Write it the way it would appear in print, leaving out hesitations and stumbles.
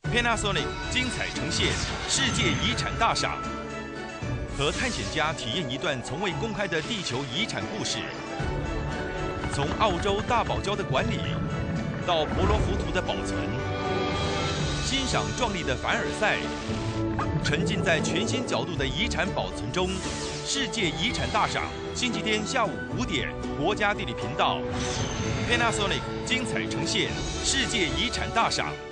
Panasonic 精彩呈现世界遗产大赏，和探险家体验一段从未公开的地球遗产故事。从澳洲大堡礁的管理，到婆罗浮屠的保存，欣赏壮丽的凡尔赛，沉浸在全新角度的遗产保存中。世界遗产大赏，星期天下午5点，国家地理频道。Panasonic 精彩呈现世界遗产大赏。